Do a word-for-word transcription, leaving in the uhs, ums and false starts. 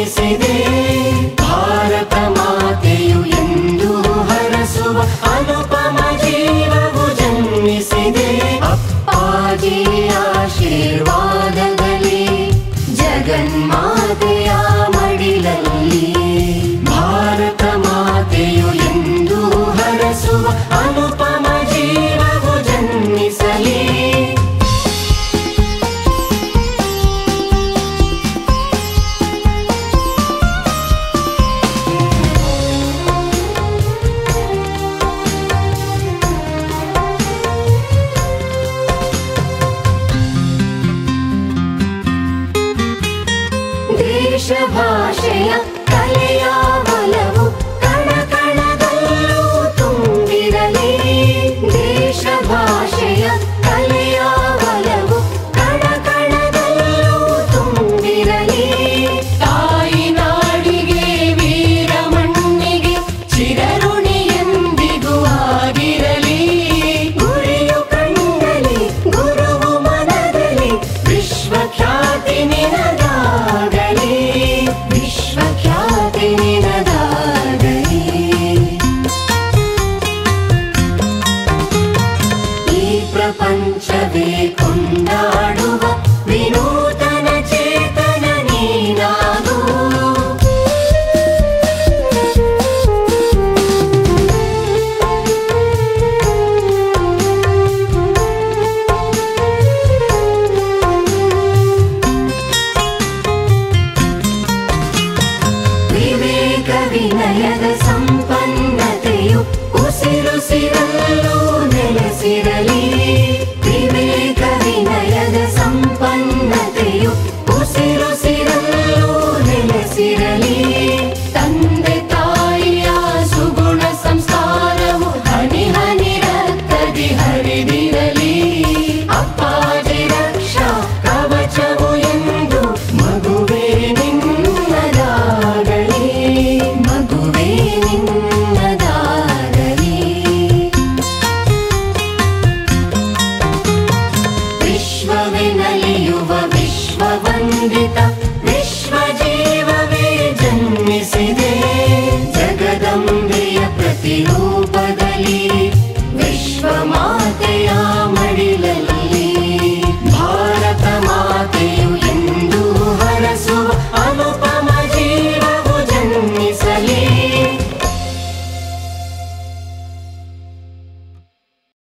ಜನ್ಮಿಸಿದೆ ಭಾರತ ಮಾತೆಯು ಎಂದು ಹರಸುವ ಅನುಪಮ ಜೀವವು ಜನ್ಮಿಸಿದೆ ಅಪ್ಪಾಜಿಯ ಆಶೀರ್ವಾದದಲ್ಲಿ ಜಗನ್ಮಾತೆಯ ಮಡಿಲಲ್ಲಿ ಭಾರತ ಮಾತೆಯು ಎಂದು ಹರಸುವ ಅನುಪಮ ಜೀವವು ಜನ್ಮಿಸಲಿ ದೇಶ ಭಾಷೆಯ ಕಲೆಯ ಬಲವು ಕಣ ಕಣದಲ್ಲೂ ತುಂಬಿರಲಿ ದೇಶ ಭಾಷೆಯ ಕಲೆಯ ಬಲವು ಕಣ ಕಣದಲ್ಲೂ ತುಂಬಿರಲಿ ತಾಯಿ ನಾಡಿಗೆ ವೀರ ಮಣ್ಣಿಗೆ ಚಿರಋಣಿ ಎಂದಿಗೂ ಆಗಿರಲಿ ಗುರಿಯು ಕಣ್ಣಲ್ಲಿ ಗುರುವು ಮನದಲ್ಲಿ ವಿಶ್ವಖ್ಯಾತಿ ನಿನದಾಗಲಿ ವಿಶ್ವಖ್ಯಾತಿ ನಿನದಾಗಲಿ ಈ ಪ್ರಪಂಚವೇ ಕೊಂಡಾಡುವ ವಿನೂತನ ಚೇತನ ನೀನಾಗು ವಿವೇಕ ವಿನಯದ ಸಂಪನ್ನತೆಯು ಉಸಿರುಸಿರಲ್ಲೂ ನೆಲೆಸಿರಲಿ